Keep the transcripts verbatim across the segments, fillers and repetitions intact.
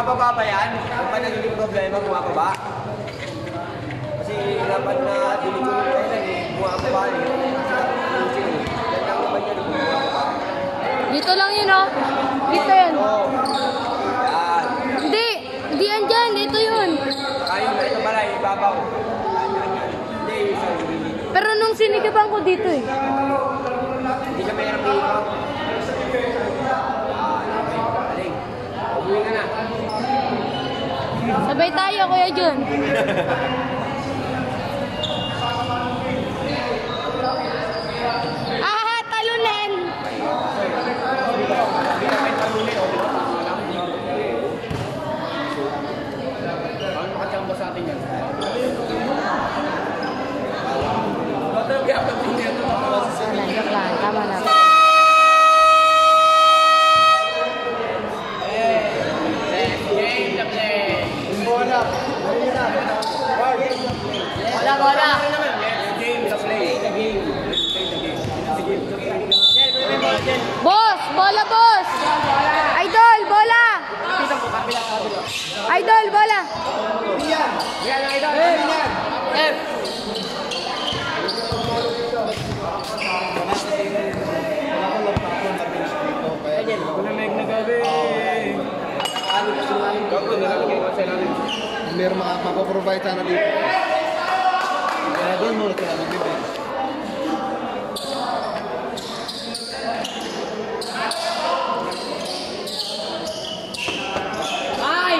bumababa ba yan? Ano ba nagiging problema? Bumababa? Kasi dapat na dinikulong kayo lang eh. Bumababa eh. Yan lang naman yan. Bumababa. Dito lang yun oh. Dito yun. Oo. Yan. Hindi. Hindi yan dyan. Dito yun. Kayo na ito pala. Ibabaw. Hindi. Pero nung sinigapan ko dito eh. Hindi ka mayroong ibaw. Aling. Umuwi ka na. Sabay tayo, Kuya Jun. Ah, talunan! Ano makachamba sa atin yan? Joke lang, tama na. Bola, bola. Game, the play, the game. Boss! Bola, boss! Idol, bola! Idol, bola! Yan, yan, idol. Yan. F. Meron makapaprovide sana dito. Kaya doon muna sila magbibig. Ay!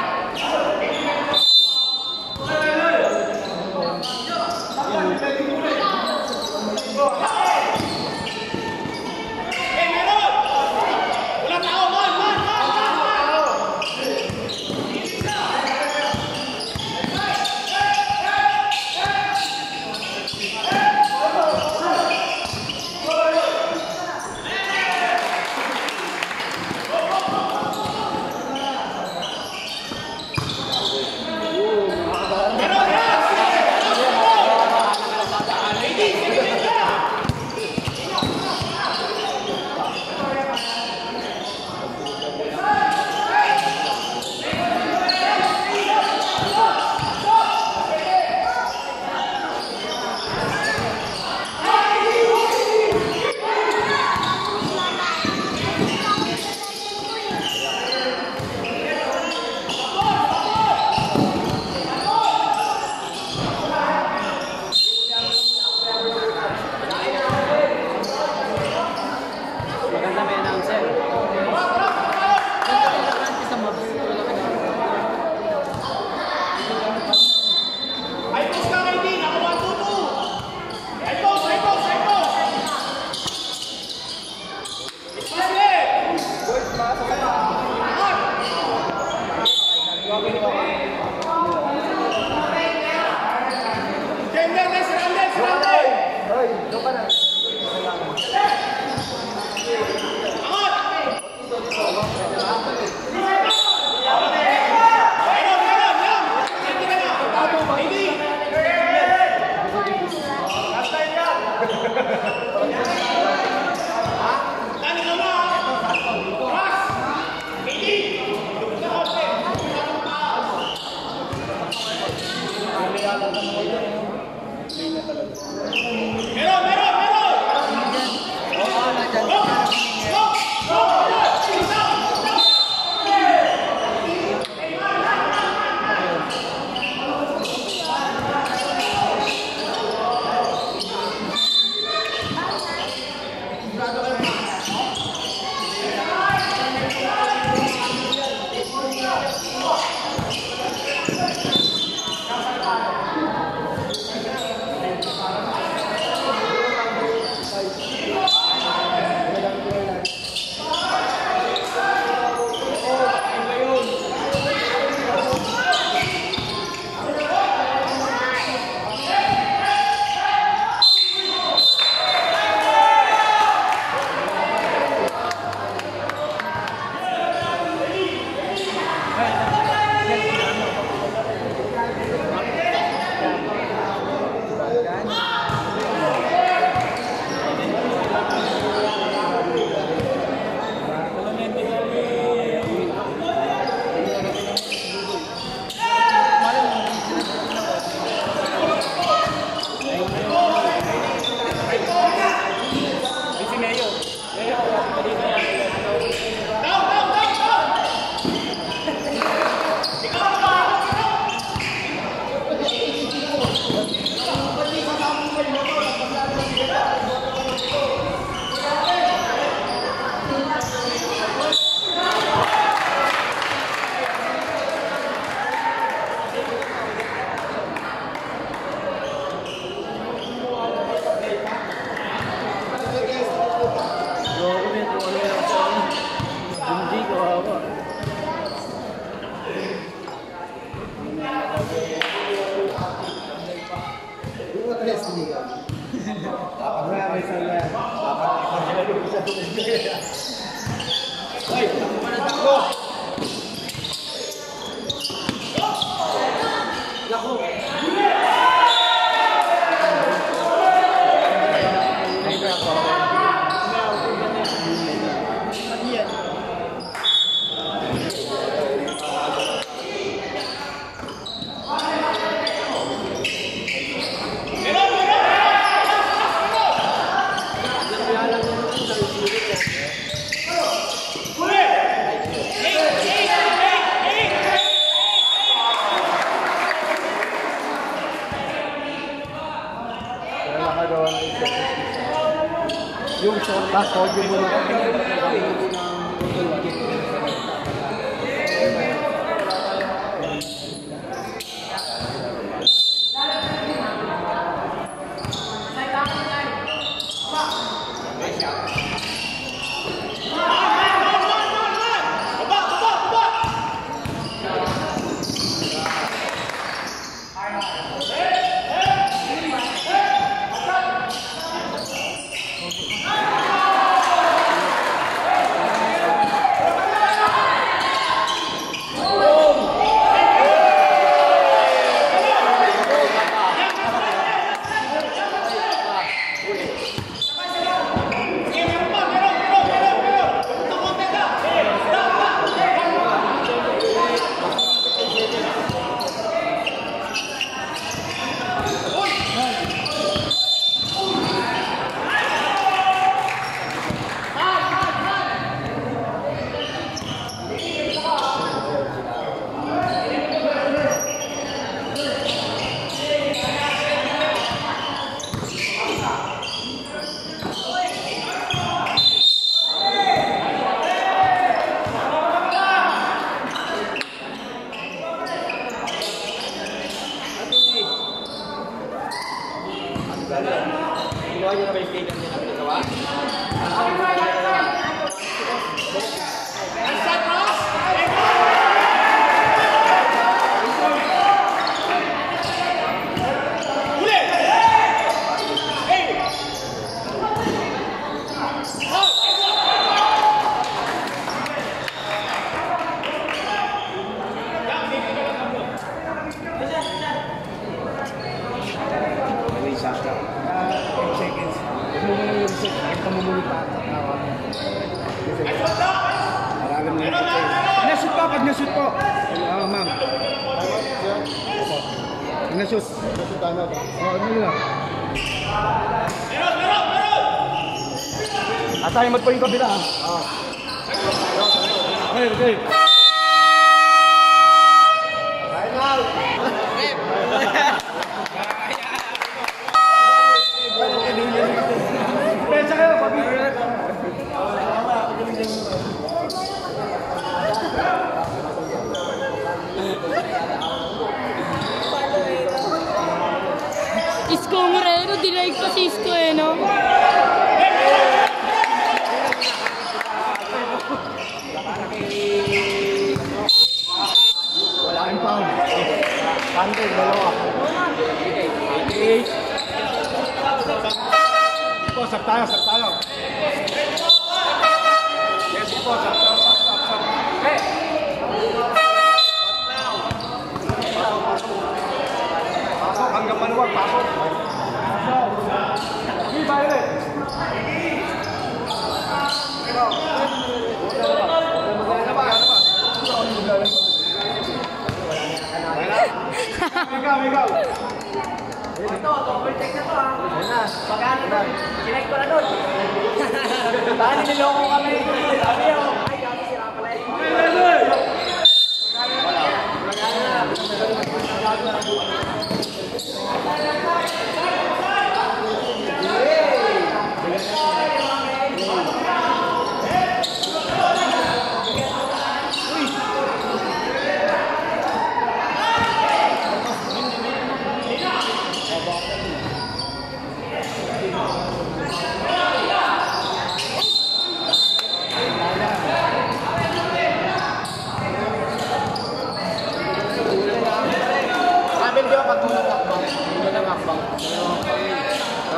Tapos, hold yung muna. Ginawa niyo na ba yung stadium niya na pinagawa? Nashoot po, pag nashoot po. Oo, ma'am. Pag nashoot. Nashoot tayo na. Oo, ano lang. At tayo mag-po yung kabila. Oo. Okay, okay. Final! Pesa kayo, papi. Isko Moreno, dinaig pa si Isko eh, no? Wala kang pound. Pante, dalawa. Po, sap tayo, sap tayo. Yes, po, sap, sap, sap, sap, sap. Hey! Pasok, hanggang maluwag, pasok. Pasok. Hindi, Violet. Ikaw, ikaw. Ito, overtake na to ha. Yan na. Pagkano doon? Kinect ko na doon. Baka niloloko kami. Sabi ako, ay kami sira pala eh. Sabi ko pag tulad akbang, hindi lang akbang. Ha?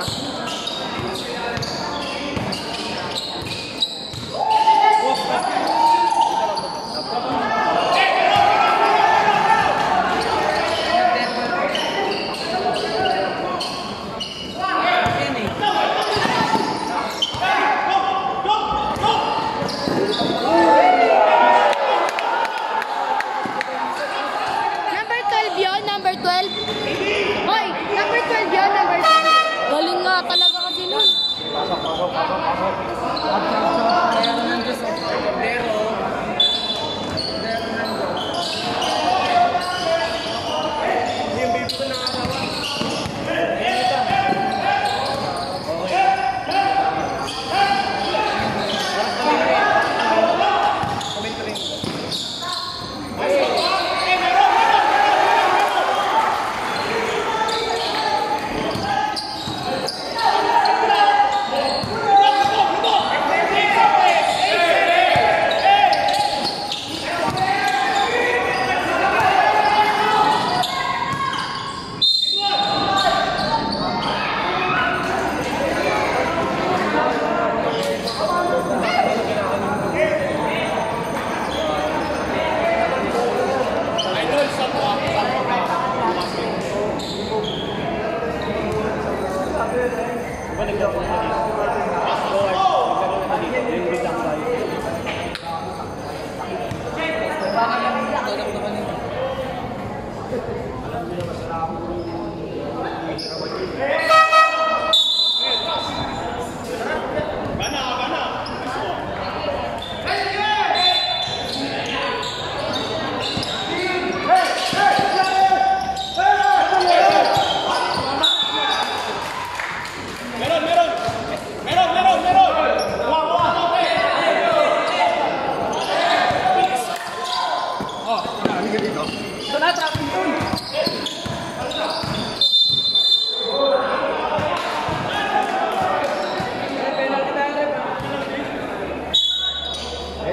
Number twelve yun, number twelve. Hoy, number twelve yun, number twelve. Galing nga talaga kasi nun. Pasok, pasok, pasok, pasok. Up, up, up. Kaya naman Diyos. Pero, yung baby ko nakakawa.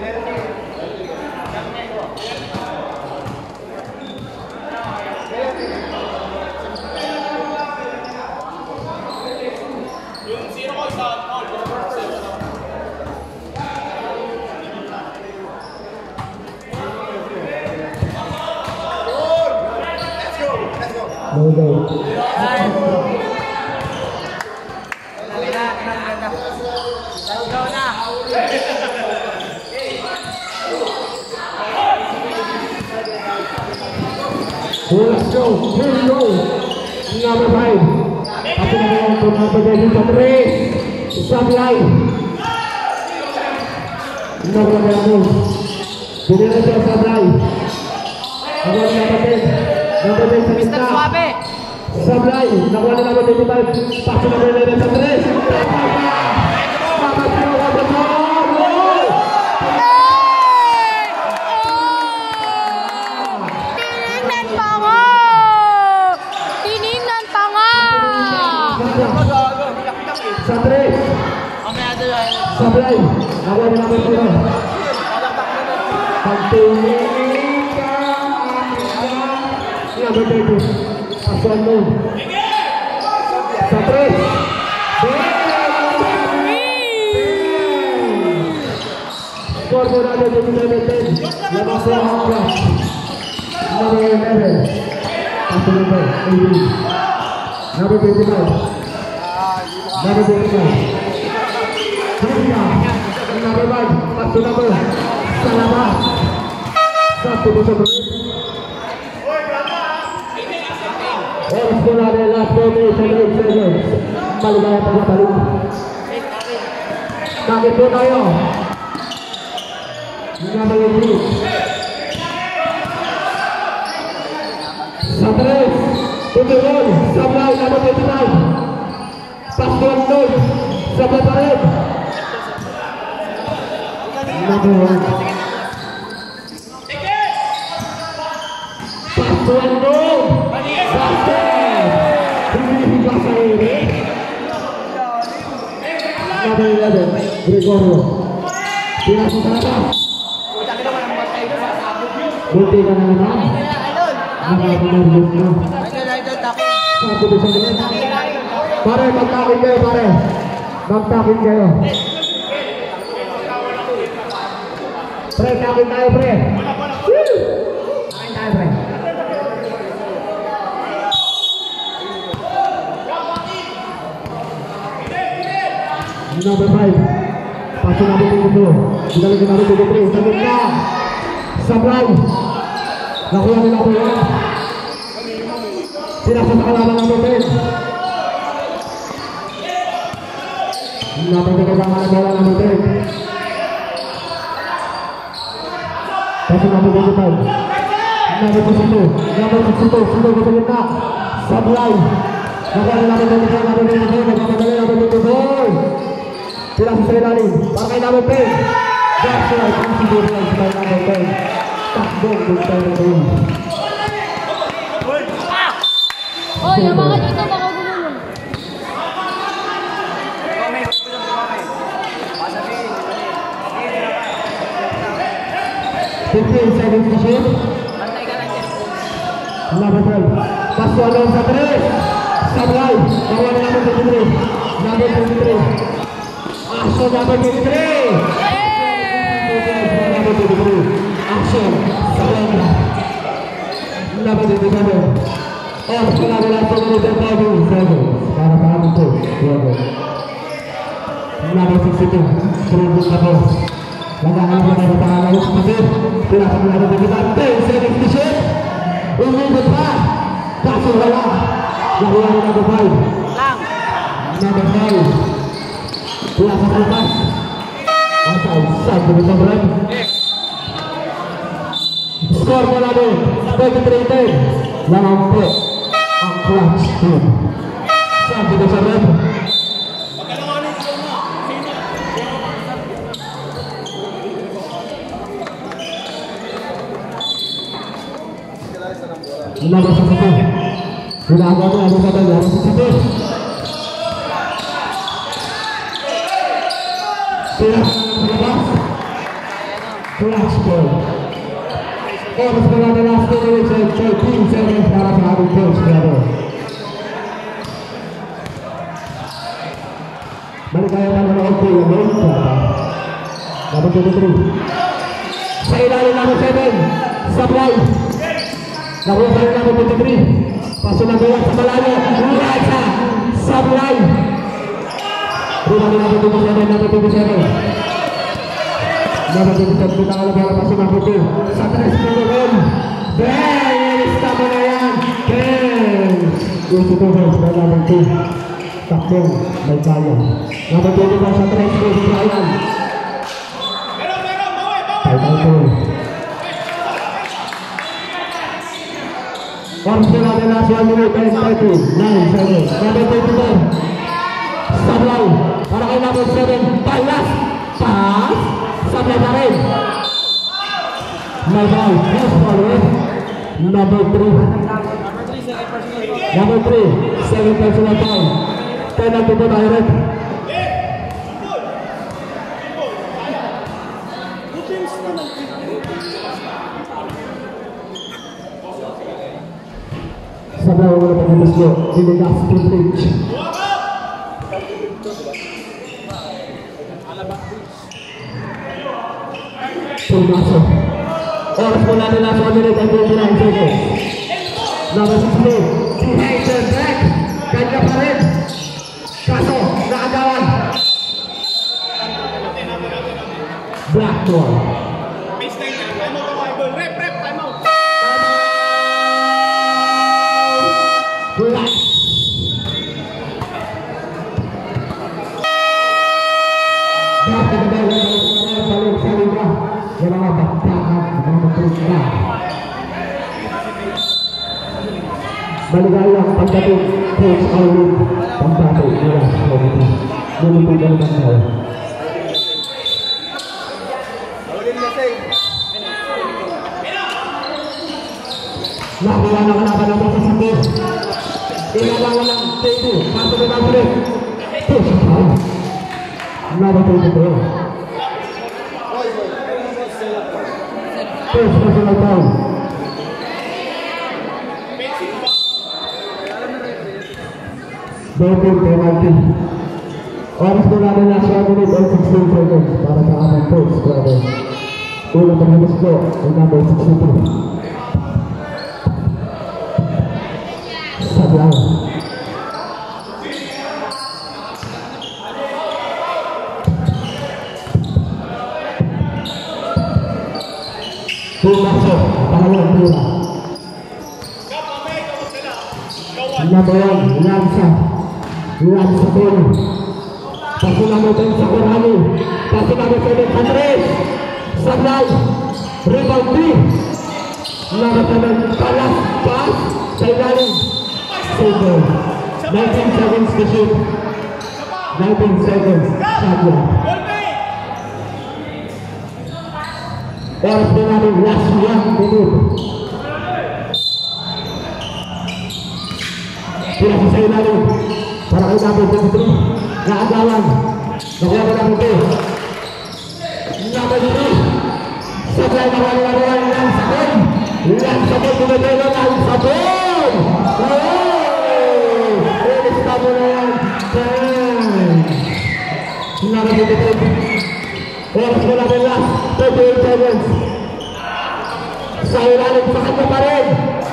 No, no. Let's go. Here we go. Number five. Apa yang untuk menjadi pemeris Sablay. Nomor berapa? Jadi ada Sablay. Nomor berapa? Nomor berapa? Mister Suabe. Sablay. Nomor berapa? Pasal nomor berapa? Pemeris. Sablay. Sablay. Nomor berapa? Nomor berapa? Pasal nomor. Sablay. Skor berada di meter. Nomor sebelas. Nomor eleven. Pasal nomor eighteen. Nomor twenty-five. Number twenty-five. Number one. Satu number. Salah. Satu besar berat. Oh, sekolah ada last twenty seconds. Maligaya pada balik. Nakit po tayo. Number eighteen. Satres. Tutuloy. Sablay. Number twenty-five. Pasuan Nur sebelah paret. Number one. Pasuan Nur. Sampai. Ini biasa ini. Number eleven. Gregorio. Tidak susah. Bukti kanan-kanan. Number benar-benar. Satu bisa benar. Pare, magtakin kayo, pare. Magtakin kayo. Pre, takin tayo, pre. Takin tayo, pre. Number five. Pasok natin dito. Dinalagyan natin dito, pre. Sabi na. Sablay. Nakuha nila ko yan. Sinasa sa kalaban natin, pre. Number tiga sama bola number ten. Pasal number twenty-five. Number twenty-two. Number twenty-two. Sudah berkena. Sablay. Nomor number twenty-five. Number twenty-five. Number twenty-five. Tidak selesai lari. Pakai number ten. Gasai. Kunci dua sebagai number ten. Takbong bukan number. Oh, yang mga dito baka gulong. fifteen seconds to shoot. Number twelve. Pasuan nomor Satres. Sablay. Kawan number twenty-three. Number twenty-three. Action number twenty-three. Number twenty-three. Action. Sablay. Number twenty-seven. Oh, setelah bola seluruh terpadu. Sekarang paham itu. Number sixty-two. Serunduk kapal. Lagaan pada tangan lalu seperti tidak sebenarnya kita ten seconds to shoot. Ini depan kasih bola dari number five. Number five. Bola lepas. Asal satu bisa berat. Skor bola dua. twenty-three ten. Lampau angkuat shoot. Satu bisa berat. Nomor satu. Sudah ada nomor satu nomor satu. Tidak lepas. Flash ball. Oras ko na na last minute and thirteen seconds para sa ating coach brother. Maligaya pa na ako yung main plata. Number twenty-three. Sa ilalim number seven. Supply. Nakuha pa rin number twenty-three. Paso na buwan sa malayo. Raja. Supply. Rula ni number twenty-seven. Number twenty-seven. Number twenty-seven. Kita kalau bola paso number two. Sa tres minuto. Bang! Ilista mo na yan. Bang! Ito po sa number two. Takbong, may kaya. Number twenty-one sa tres ko, si Ryan. Title po. Oras ko natin last one minute and thirty. nine seconds. Number twenty-four. Sablay. Para kay number seven. Palas. Pass. Sablay na rin. May ball. Cross forward. Number three. Number three. Second personal foul. Penalty po tayo rin. Sablay wala pa dito siya. Dinigas privilege. Pumasok. Oras po natin last one minute and twenty-nine seconds. Number sixteen. Behind the back. Kanya pa rin. Kaso, nakagawan. Black ball. Baseline na. Time out ako, idol. Rep, rep, time out. Black. Black na ba? Balik sa liga. Yung mga baktakan, mga matrika. Maligaya ang pagdating Coach Alwin. Pagdating nila sa mga lulupin ang mga nakuha na kalaban ng mga sakit. Inagawa ng table. Kaso na naman rin. Push it out. Nabatay dito. Push na sila down. Double penalty. Oras ko namin na siya minute and sixteen seconds para sa aming coach, brother. Ulo paghalis ko ang number sixty-two. Sablay. Pumasok, pangalawang pula. Number one, Lanza. Lanza Polo. Paso natin sa Corrali. Paso natin sa Andres. Sablay. Rebound three. Number seven, Palas. Pass. Sa ilalim. Save. nineteen seconds to shoot. nineteen seconds. Sablay. Oras na natin last one minute. Pila sa ilalim. Para kay number twenty-three. Naagawan. Nakuha ko lang ito. Number three. Sablay na wala-wala lang sa bon. Lang sa bon. Kumedelo lang sa bon. Oh! Ilista mo na yan. Number twenty-three. Oras ko lang yung last. thirty-eight seconds. Sa ilalim sa kanya pa rin.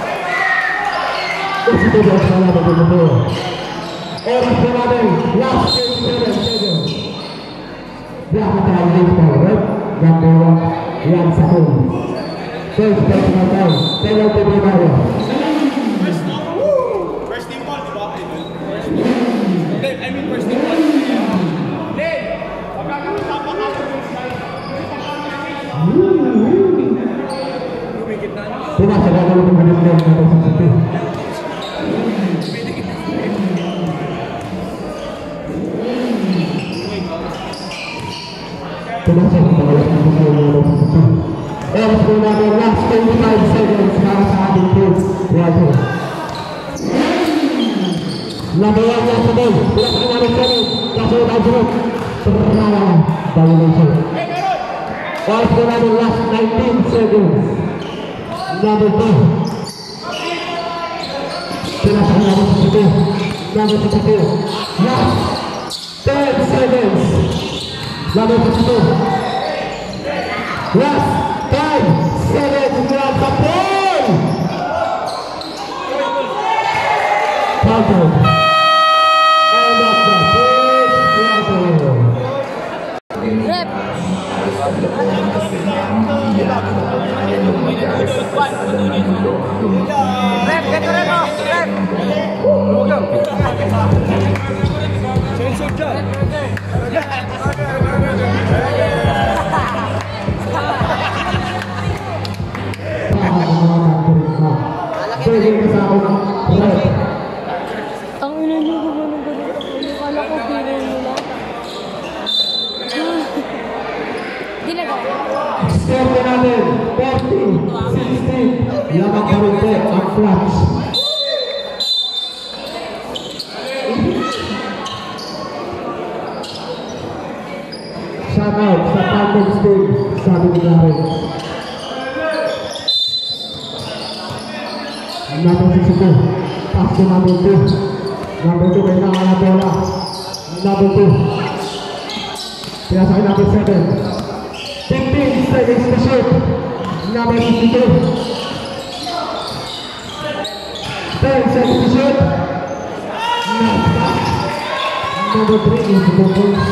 Kasi ito dyan sa laban ko dito. Oras ko natin. Last thirty-seven seconds. Black na tayo dito tayo. Right? Number one. Yan sa home. First personal time. Penalty po tayo. First team. First team ball, di ba? Dave, I mean first team ball. Dave, pagkakatapak ako yung style. Pumasok ako ng mga minute na ito sa sabi. Pumasok ako ng mga minute na ito sa sabi. Oras po natin last twenty-five seconds para sa ating coach. Reato. Number one lang sa ball. Pumasok namin seven. Kaso na dito. Violation. Five to number last nineteen seconds. Number two. Pinasang number sixty-two. Number sixty-two. Last ten seconds. Number sixty-two. Last ten seconds. Grab the ball. Counter. End of the first quarter. Rep. Rep, get to rep, rep. Huwag sensor dyan. Ang ina niyo ko ba nung ganun? Akala ko pino nila. Ginagawa. Score natin, forty sixteen. Lamang karunte ang flash. Shout out sa Phantom State, sabi ni Gary. Number sixty-two, pass to number two. Number two, may nakala bola. Number two. Pinasakay number seven. fifteen seconds to shoot. Number fifty-two. ten seconds to shoot. Number three is the points.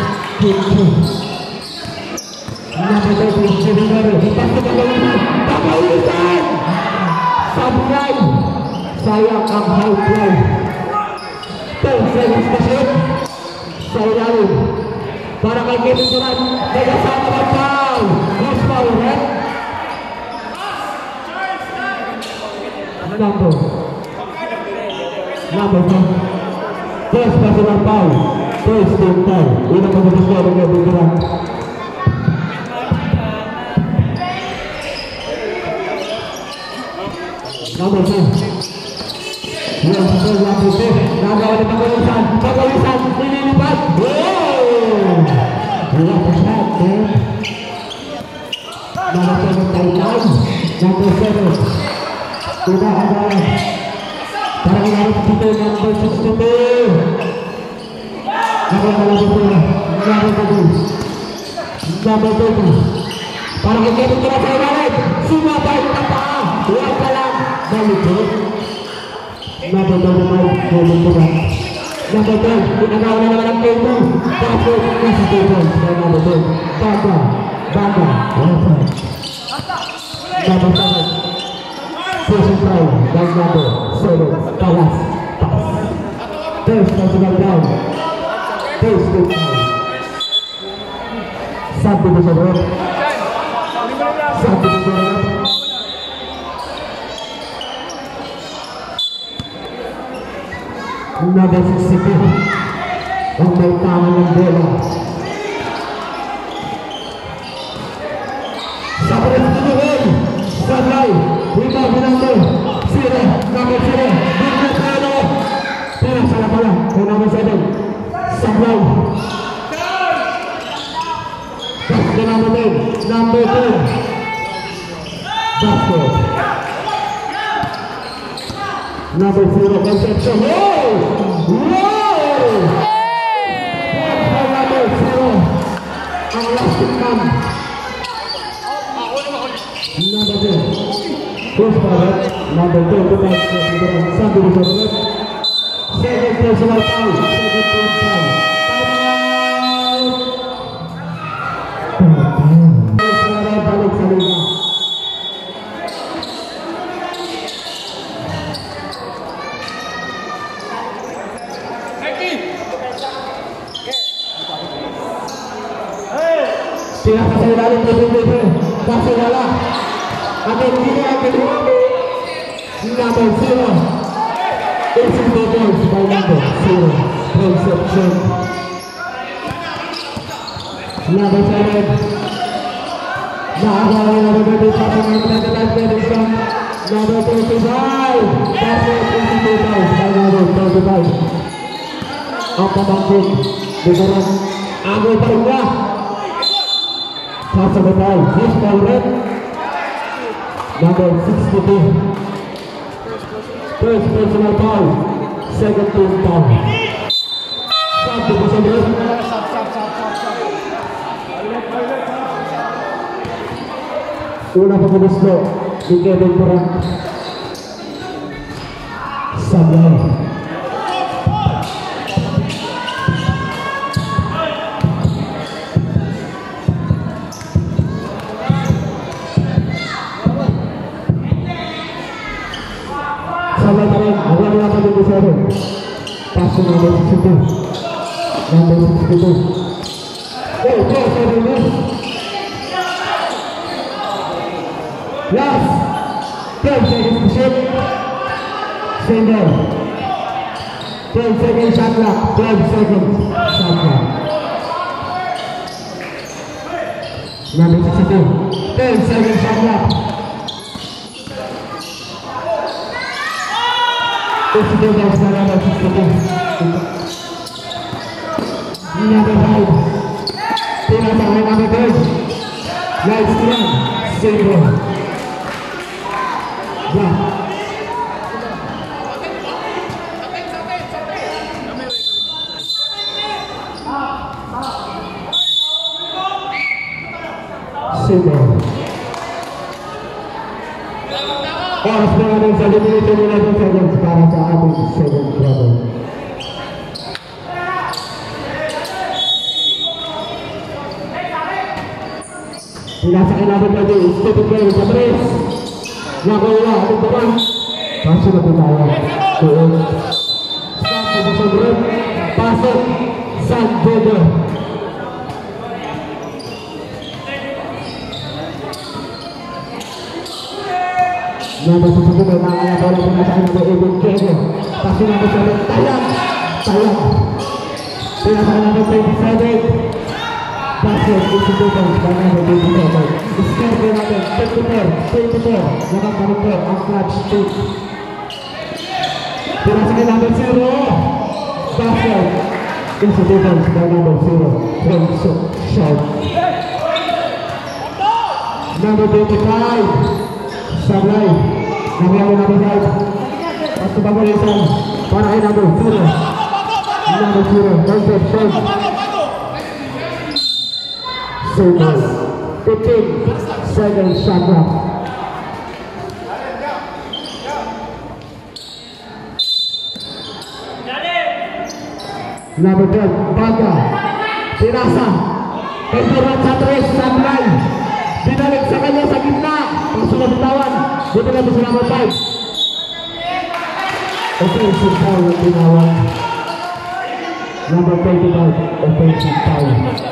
Number thirty is Jimmy. Pass to Pagalitan. Pagalitan! Sablay! Sayang ang high fly. ten seconds to shoot. Sa ilalim. Para kay Kevin Durant. May kasama ng foul. Who's foul, right? Number. Number two. First personal foul. First team foul. Unang pagkakas ko ng Kevin Durant. Number two. Yung sa number two. Nagawa ni Pagalitan. Pagalitan. Nililipat. Wow! What a shot, man. Number seven, Taiwan. Number seven. Tidak ada. Para harus kita number sixty-two. Number number two. Number two. Number two. Para kita bergerak ke balik. Semua baik tanpa. Yang kalah. Balik. Number number five. Number two. Number ten, ginagawa na naman ang game mo. Basket, nasa two points. Kaya number ten, Baga, Baga, one Number seven, Session foul, down number seven, Talas, pass. First personal down. First team foul. Subdivision road. Subdivision road. Number sixty-two. Ang may tangan ng bola. Sa Presidente, Sablay, rebound number zero, number zero, number zero. Tira sa pala, kung number seven, Sablay. That's the number ten, number two. Basket. Number zero, Concepcion. Whoa! Whoa! Number zero. Ang last man. Number two. First power. Number two. Sabi di sana. Second personal foul. Second personal foul. Timeout. Balik sa liga. Pinasa sa ilalim ng Pilipinas, kaso wala. At ang ginagawa number zero. It's in the boards by number zero. Concepcion. Number seven. Nakagawa na naman natin sa mga pinagdalag na rin. Number twenty-five. Kaso twenty-two pounds by number thirty-five. Ang pamangkin. Biguran. Amoy pa rin niya. Pass on the ball. This ball red. Number sixty-two. First personal foul. Second team foul. Substitution red. Una pagkabuslo ni Kevin Durant. Sablay. Sablay pa rin. Wala na pagkabuslo. Paso number sixty-two. Number sixty-two. Oh, go, seven minutes. Last ten seconds to shoot. Single. ten seconds shot clock. twelve seconds shot clock. Number sixty-two. ten seconds shot clock. sixty-two down to number sixty-two. Number five. Pinasaway number ten. Nice run. Single. Yeah. Single. Oras na natin sa limited eleven seconds para sa ating second quarter. Pinasa kailangan natin stupid game sa tres. Nakawala ating taman. Pasok na pinaya. Doon. Pasok sa sobrang. Pasok. San Diego. Number sixty-two may mga bola pinasaan ng Evan Kego. Pasok na sa sobrang. Tayang. Tayang. Pinasaan natin twenty-seven. Pasok. Institutions. Number twenty-seven. Score natin twenty-four. twenty-four. Nakakaroon ang clutch shoot. Pinasok natin zero. Pasok. Institutions. Number zero. From shot. Number twenty-five. Sablay. Nakuha number five. Pasok pa muli isang. Para kay number zero. Number zero. Number shot. Circle. fifteen seconds shot clock. Number ten, Baga. Pinasa. Pagsurat sa tres, Sablay. Binalik sa kanya sa gitna. Pagsulat bitawan. Dito na sa number five. Offensive foul ng bitawan. Number twenty-five, offensive foul.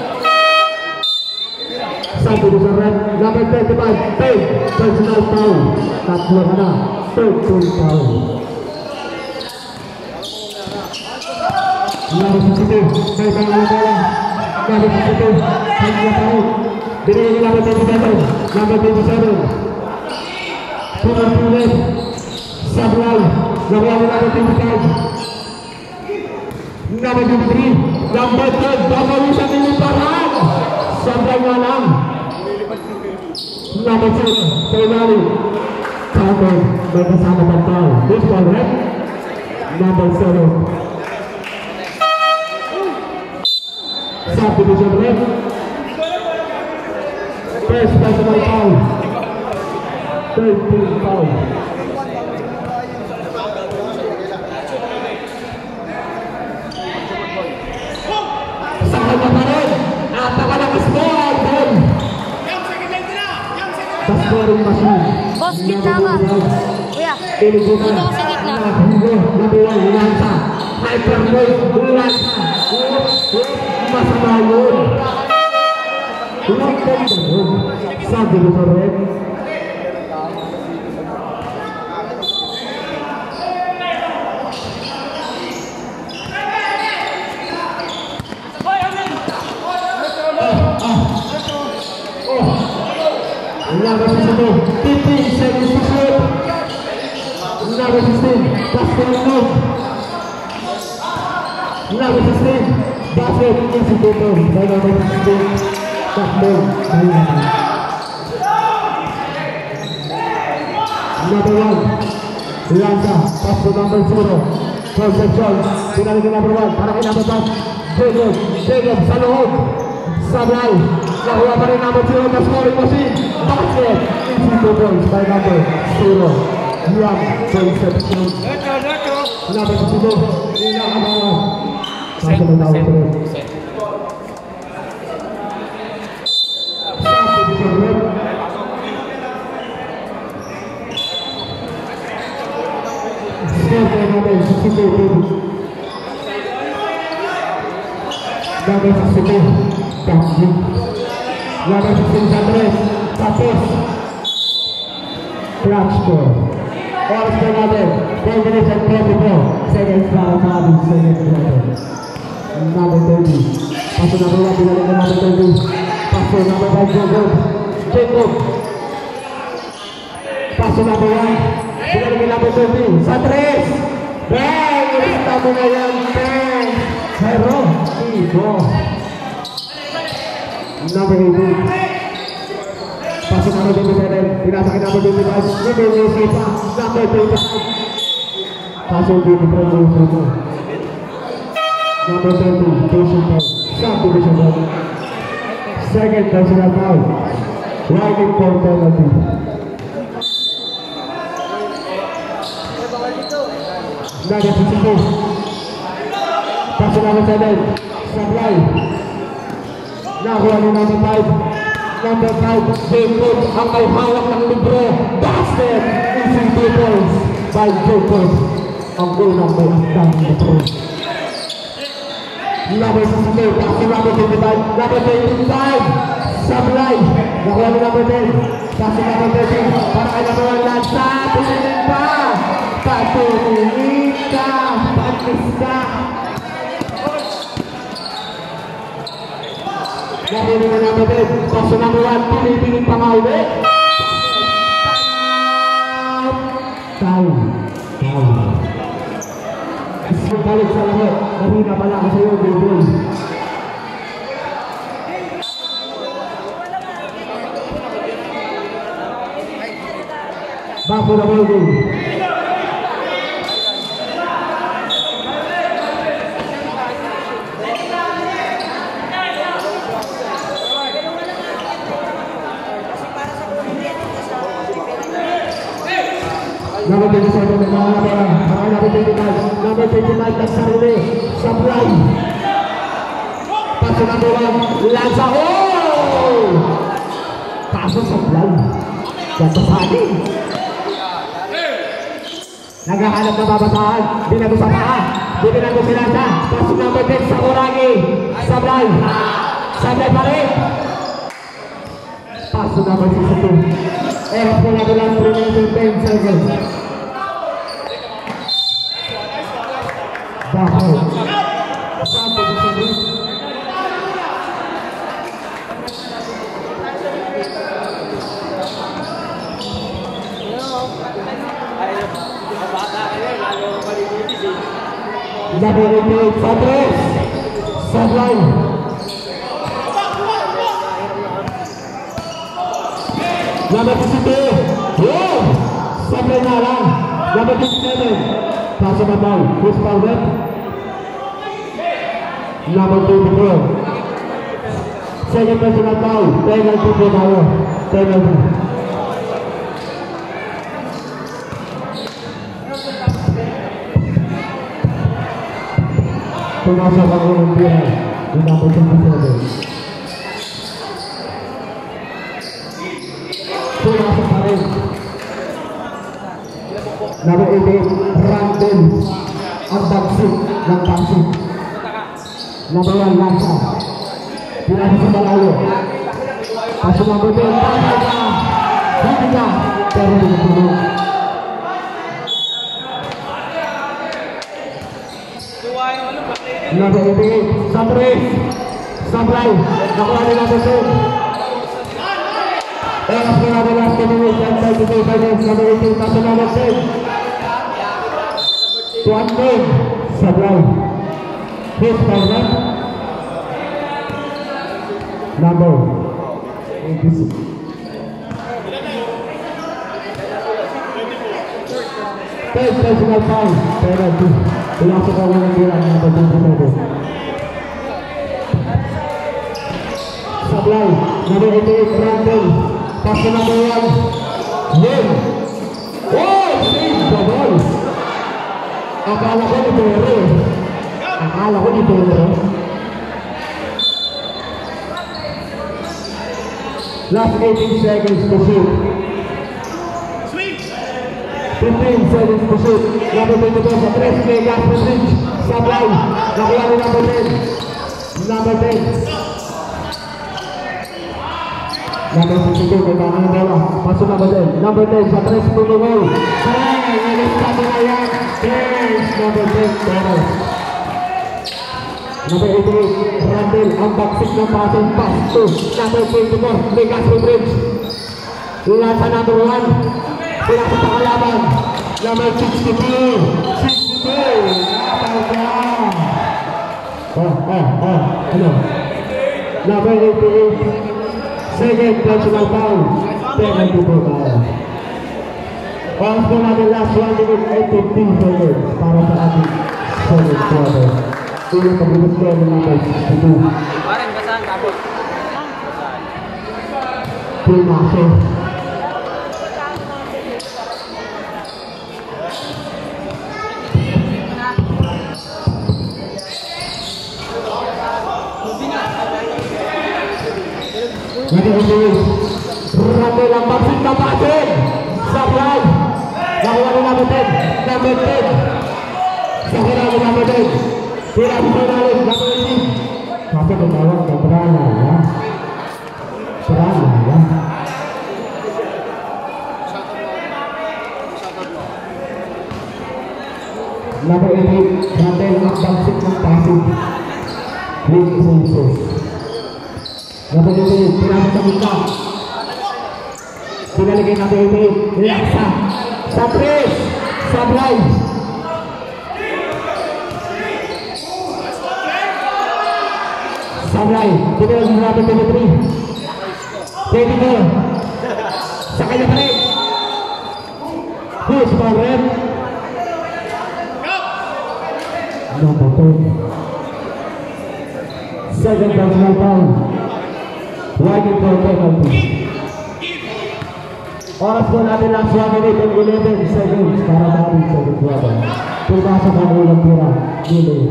Satu di red. Number twenty-five, Pay. Personal foul. Tatlo ka na. thirteen foul. Number sixty-two, may pangalan bola. Number sixty-two, hanya tahu. Binigay number twenty-seven, number twenty-seven. Pumapulin. Sablay. Nakuha mo number twenty-five. Number twenty-three, number ten. Babawisan niliparan. Sablay nga lang. Number zero, Sailali. Counter, may kasama ng foul. This one, red. Number zero. Subdivision red. First personal foul. thirteen foul. Sa kanya pa rin. At nakalakas mo ay doon. Sa scoring machine. Boss, gitna ka. Kuya, Dito dito ka sa gitna. Nabuhay, Lansa. Hyperwave, Lansa. Masama yun. Huwag ka rin doon. Sabi ko rin. Number sixteen, fifteen seconds to shoot. Number sixteen, basket no. Number sixteen, basket institution by number sixteen. Takbol. Mahihapan. Number one. Lanza. Pass to number zero. Concepcion. Pinali ke number one. Para kay number one. Jacob. Jacob sa loob. Sablay. Nakuha pa rin number zero na scoring machine. Basket. Easy two points by number zero. Young Concepcion. Number zero. Inakabangan. Sasa na tawag ko rin. Sa position red. Score kay number sixty-two. Number sixty-two. Tapos. Number sixteen Andres. Tapos. Clutch score. Oras kay natin. ten minutes and twenty-four seconds para sa ating second quarter. Number thirty. Paso number one. Pinalik na number thirty. Paso number five. Jacob. Jacob. Paso number one. Pinalik na number thirty. Sa tres. Bang! Ilista mo na yan. Bang! Pero, ibo. Number eighteen. Paso number twenty-seven. Pinasakit number twenty-five. Number twenty-five. Number twenty-five. Paso twenty-five. Number thirty. Patient foul. Subdivision foul. Second personal foul. Riding for penalty. Number sixty-two. Paso number seven. Supply. Nakuha ni number five. Number five. Jacob ang may hawak ng libro. Basket. Easy two points by Jacob. Ang unang may asdang libro. Number sixty-two. Paso number twenty-five. Number twenty-five. Supply. Nakuha ni number ten. Paso number thirty. Para kay number one. Lanza. Piliin pa. Patuloy ka. Patis ka. Nahuli na number ten. Paso number one. Pilipiling pa nga ulit. Tayo. Tayo. Isang balik sa lahat. Mahina pala ka sa'yo, Bubol. Bago na Bubol. Number twenty-seven na mga pera. Para number twenty-five. Number twenty-five na sarili. Supply. Paso number one. Lanza. Oh! Kaso supply. Ganda sali. Naghahanap na babataan. Binago sa paa. Binago si Lanza. Paso number ten sa Oragi. Supply. Supply pa rin. Paso number sixty-two. Eras po natin lang remaining ten seconds. Baho. Saan po sa sabi? Number eighty-eight, Sadres. Sadlay. Number fifty-two. Wow! Sablay na lang. Number fifty-seven. Paso na ball. Chris Palmet. Number twenty-four. Second personal foul. Penalty po tayo. Penalty. Pumasok ang unang bihay. Number twenty-seven. Pumasok pa rin. Number eighteen, Brandon. Ang bagsik ng bagsik. Number one, Lanza. Pinasok sa malayo. Paso number ten, Pasok ka. Hindi ka. Pero hindi ka tulog. Number eighty-eight, Sadres. Sablay. Nakuha ni number ten. Eras ko na the last ten minutes and thirty-two seconds. Number eighteen, paso number ten. Tuan ten, Sablay. Chris Palmet. Number eighty-six. Third personal foul, penalty. Pinasok ang walang tira ng number twenty-seven. Sablay, number eighty-eight, Randall. Pass to number one. Lim. Oh, save the ball. Akala ko ni Pere. Akala ko ni Pere. Last eighteen seconds to shoot. fifteen seconds to shoot. Number twenty-four sa tres. May gas message. Sablay. Nakuha ni number ten. Number ten. Number sixty-two. May tangan na bola. Pasok number ten. Number ten sa tres. Pumungol. Hey! Nalistado na yan. Yes! Number ten. Pero. Number eighty-eight. Randall. Ang backsik ng passing pass to number twenty-four. May gas message. Nasa number one. Pinasok sa kalaban. Number sixty-two. sixty-two. Napal ka. Oh, oh, oh. Ano? Number eighty-eight. Second personal foul. Penalty po tayo. Oras po natin last one minute and fifteen seconds para sa ating second quarter. Tuloy pag-ibig ko ng number sixty-two. Parang basahan ka po. Pinasok. Randall ang baksik na pasin. Sablay. Nakuha ni number ten. Number ten. Sa hirap ni number ten. Hirap ni Ronald. Number eighteen. Kasi tumawag na Brana. Ya? Brana. Ya? Number eighteen. Randall ang baksik ng pasin. Lead Princess. Number eighteen. Pinasok sa kita. Pinalagay natin ito, laksa, sa tres, Sablay. Sablay, pinalagay natin twenty-three, twenty-four, sa kanya pa rin. Who's for red? Number ten. Second personal foul. Wide for penalty. Oras po natin lang one minute and eleven seconds para sa ating second quarter. Pumasok ang ulang tira. Nilo.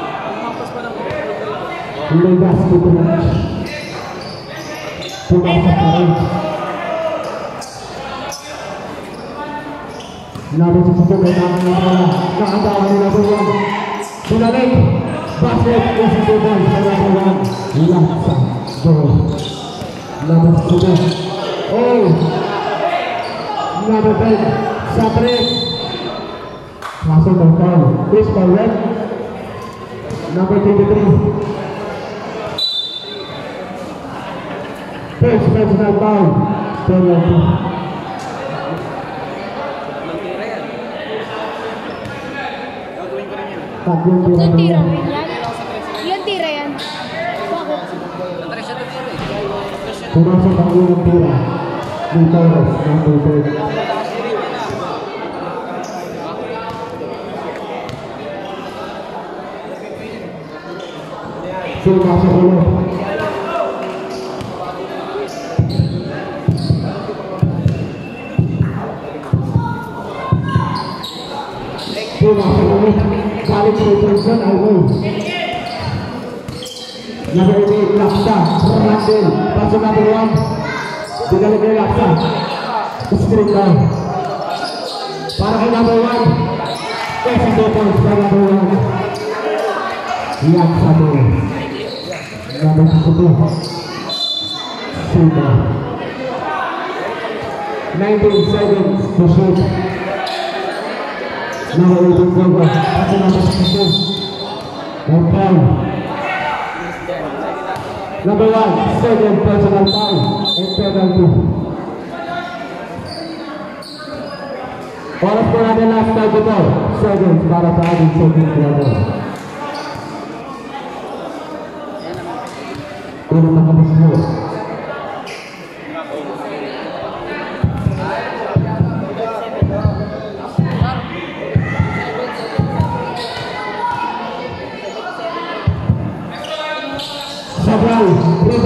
Legas to Bridge. Pumasok pa rin. Number sixty-two may naman ng bola. Nakatawan ni number one. Pinalik. Basket is the ball sa number one. Laksa. Goal. Number sixty-two. Oh! Number ten, sa tres. Masuk ng foul. Chris for red. Number twenty-three. First personal foul. Penalty. Tatlong tira. Ilan tira rin yan? Ilan tira yan? Bakit? Pumasok ang unang tira. Ni Torres, number ten. Pumasok ulit. Pumasok ulit. Balik sa Johnson, Alwoy. Number eight, Laksa, Randall. Pasok number one. Dinalik ni Laksa. Screen down. Para kay number one. Kasi two points para number one. Laksa doon. Number sixty-two. Suda. nineteen seconds to shoot. Number eighteen Gogo. Pasok number sixty-two. One foul. Number one, second personal foul and penalty. Oras po natin last thirty-four seconds para sa ating second quarter. Unang nakabis mo.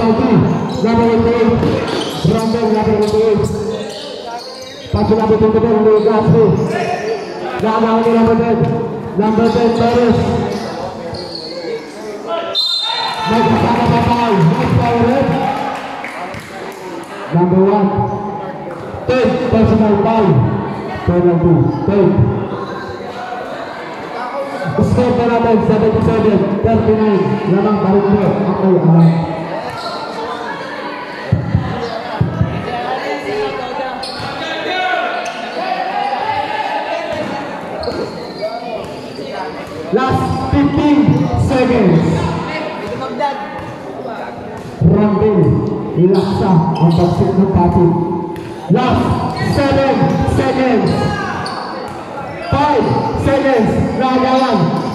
forty, number twenty-eight, Brandon, number twenty-eight. Pasu number twenty-seven, Louis Gasly. Gagawin ni number ten, number ten, Torres. Magkasama pa foul, next foul red. Number one, ten, personal foul, penalty, ten. Score pa natin, seventy-seven, thirty-nine, lamang Barito, ako'y alam. Last fifteen seconds. Rambel, ilaksa ang pagsik ng patin. Last seven seconds. five seconds. Nagawan.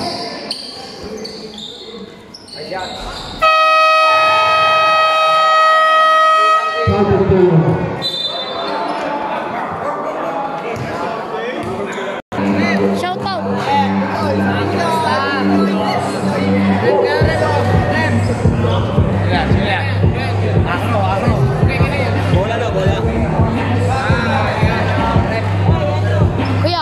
Shout out. Bola na, bola. Kuya.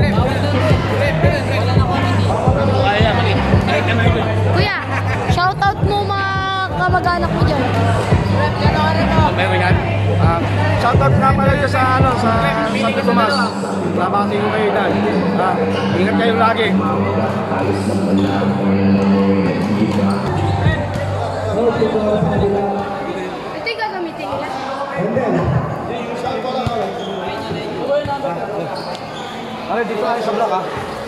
Kuya, shout out mo mga kamag-anak mo dyan. Uh, shoutout nga pala dyan sa, ano, sa Santo Tomas. Nabati ko kayo dyan. Uh, ingat kayo lagi. Ito yung gagamitin nila. Ano, dito tayo sa block, ha?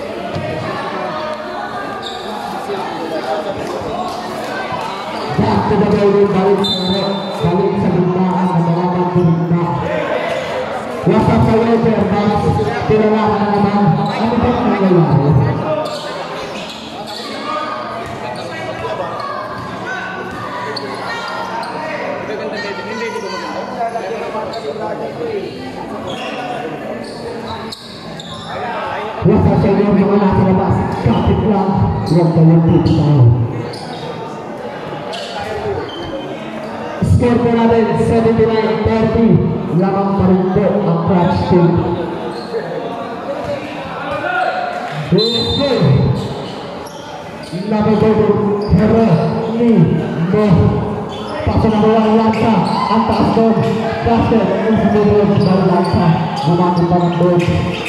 Back to the building, balik sa red, balik sa bintaan, nagalaman sa bintana. Wasak sa waiter, mas tinalakan na naman. Ano ba ang nangyayari? Wasak sa inyo, mga nasa labas. Kapit lang, huwag kayong tititaw. Score po natin, seventy-nine thirty. Lamang pa rin po ang clutch team. Let's go! Number two, Hero, Ni, Mo. Paso na mga lansa, ang taas doon. Basket, ang sinunod, mga lansa. Gumamit pa ng doon.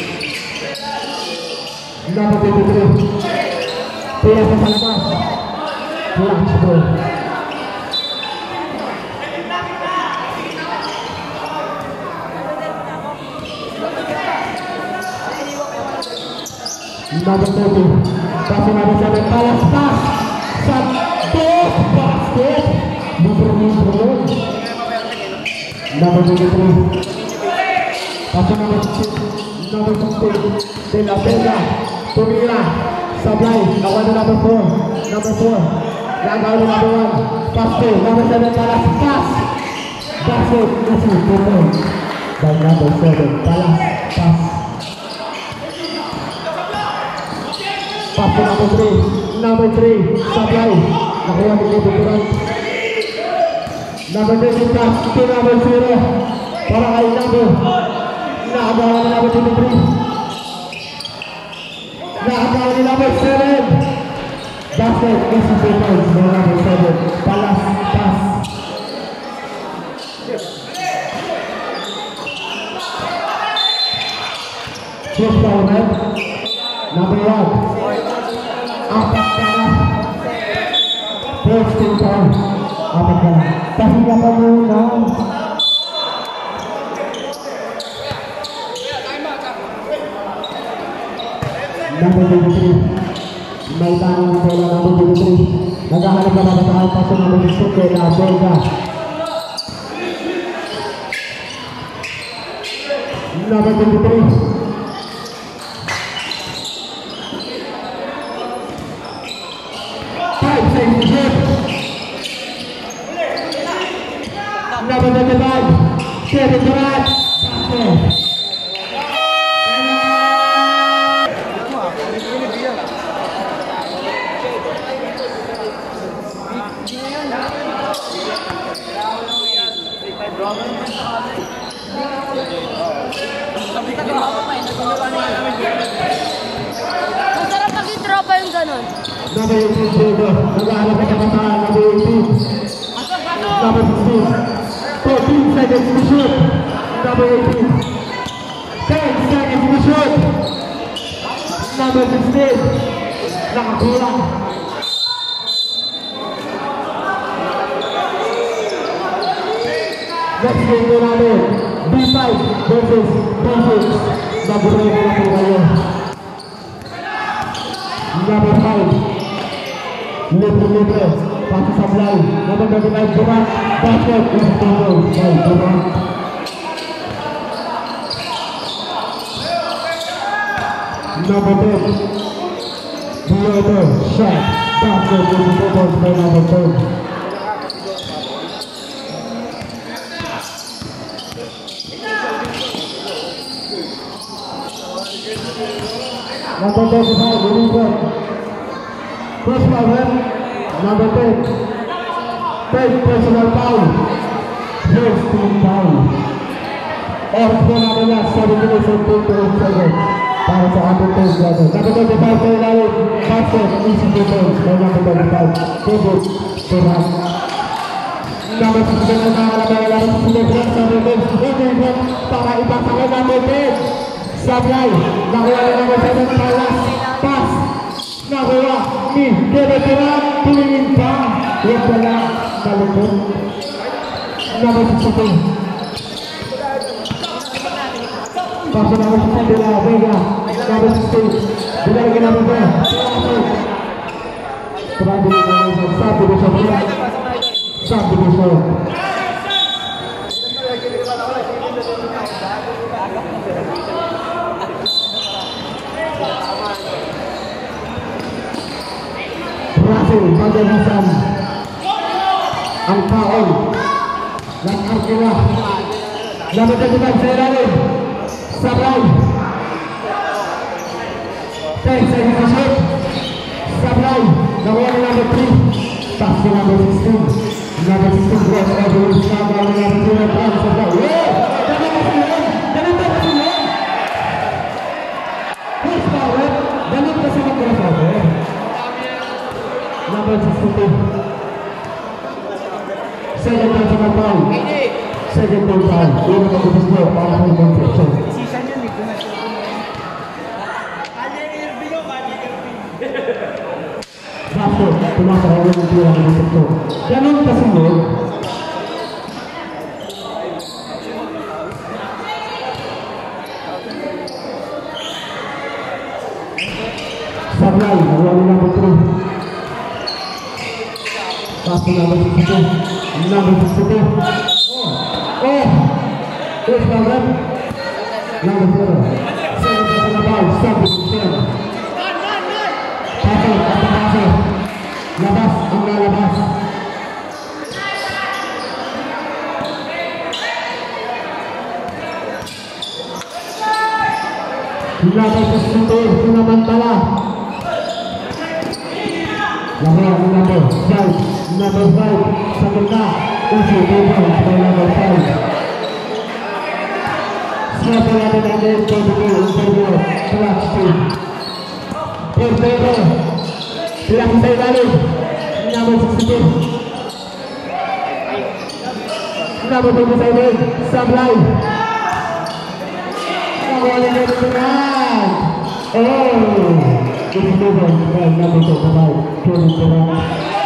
Number twenty-three. Pila sa labas. Clutch ball. Number thirty, passing number seven, palas pass, Santos basket, Bubur-bubur. Number twenty-three, passing number six, number sixteen, De La Vega, Tumira, Sablay, lawan number four, number four, Lagaw number one, pass to number seven, palas pass, basket, isi, bubur, dan number seven, palas pass. Pass to number three, number three, Sablay, nakuha ni Buburan. Number three, pass to number zero, para kay number, nakagawa ni number twenty-three. Nakagawa ni number seven. Basket, easy two points, number seven, palas, pass. Shift down, right? Number one. Apat ka na. First team down. Apat ka na. Pahinga pa muna. Number twenty-three. May tanong na bola number twenty-three. Naghahanap na mabatahan pa sa number sixteen kay La Vega. Number twenty-three. Number twenty-five, Kevin Durant, basket. Number eighteen, Diego. Nag-aarap na kapataan. Number eighteen. Number sixteen. fourteen seconds to shoot. Number eighteen. ten seconds to shoot. Number sixteen. Nakakulang. Next game po namin, B five versus B six. Number nine na po kayo. Number five, libre-libre, pati sablay. Number thirty-nine, Durant, basket, left table, by Durant. Number ten, Diego, shot, basket, left table, by number ten. Number thirty-five, William. First power, number ten. Third personal foul. First team foul. Oras po natin na seventeen seconds para sa ating team brother. Number thirty-five, kayo lalim. Basket, easy defense. By number thirty-five, David Durant. Number sixteen, na nakalabay lalim sa Silvia sa defense. David para ipasa kay number ten. Sablay, nakuha na number seven, Palas, pass, nakuha ni David Durant, tumingin pa, huwag ka lang, kalipon. Number sixteen. Pass na number sixteen, De La Vega, number sixteen, binalik ka number ten, subdivision, subdivision, subdivision. Berhasil pagalisan ang foul ng Arkila. Number thirty-five sa ilalim, Sablay. ten seconds to shoot. Sablay, nakuha ni number three. Pass to number sixteen. Number sixteen cross over with Sablay ni number zero. Pass to Sablay. Wow! Dapat kasi yun! Dapat kasi yun! First foul, dapat kasi mag-crossover. Number sixty-two. Second personal foul. Second goal foul. Yun ang mag-ubus mo para sa ibang section. Basto, tumasakaw yung tira ng section. Ganun kasi yun. Sablay, nakuha ni number three. Pass to number sixty-two. Number sixty-two. Oh! Oh! First foul. Number zero. Second personal foul. Substitution. Pasok, at pasok. Labas, ang lalabas. Number sixty-two. Sinamantala. Nakuha ni number five. Number five sa ganda. Easy defense by number five. Sinabi natin ang lane for the game. Interview. Clutch team. Portero. Pilaki sa ilalim. Number sixty-two. Number twenty-seven. Sablay. Nakuha ni David Durant. Oh! Easy defense by number twenty-five. David Durant.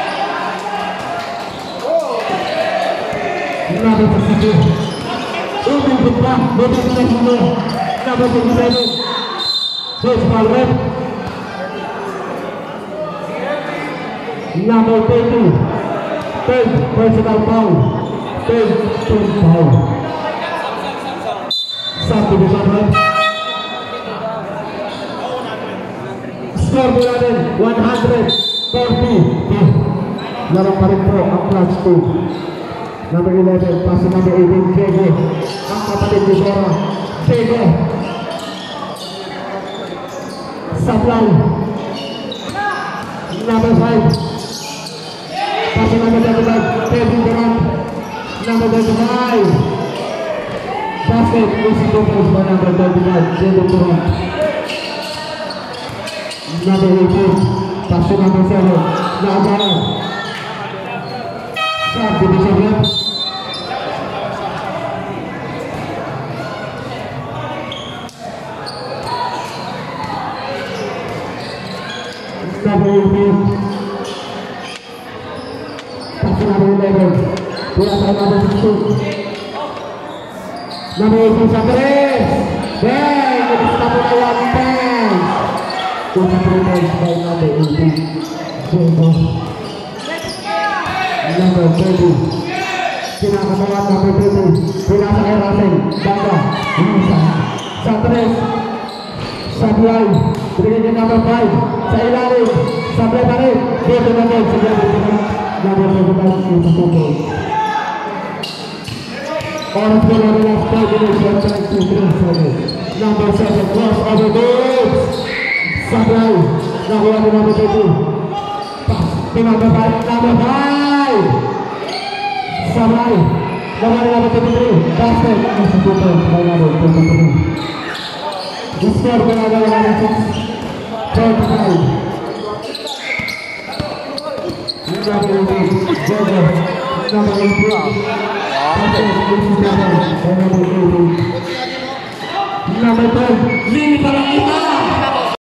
Number sixty-two. Uming Bupa, Bobby Pinasino. Number twenty-seven. First foul rep. Number thirty. Third personal foul. Third team foul. Subdivision rep. Score po natin, one hundred forty. Laro pa rin po ang clutch two. Number eleven, pass to number eighteen, Diego. Ang kapatid ni Sora, Diego. Sablay. Number five. Pass to number thirty-five, Kevin Durant. Number thirty-five. Basket, easy defense by number thirty-five, Kevin Durant. Number eighteen, Pass to number seven. Lazaro. Serve to the seven. Number eighteen. Pass to number eleven. Bola sa number sixteen. Number eighteen sa tres. Bang! Nabista po na one points. twenty-three points by number eighteen. Jebo. Number thirty. Kinakabawan number thirty. Bola sa kay Russell. Banda. Isa. Sa tres. Sa buhay. Binigay niya number five. Sa ilalim. Sa play pa rin. Dito na din. Sige. Number thirty-five. twenty-two points. Oras ko na rin ang four minutes and twenty-three seconds. Number seven, cross over goals. Sablay, nakuha ni number thirty. Pass, to number five, number five. Sablay, nakuha ni number thirty-three. Basket, nasa two points by number twenty-three. The score ko na rin ang six, forty-five. Number eighteen, Jojo. Number eighteen. Number twelve, Lili Parangita!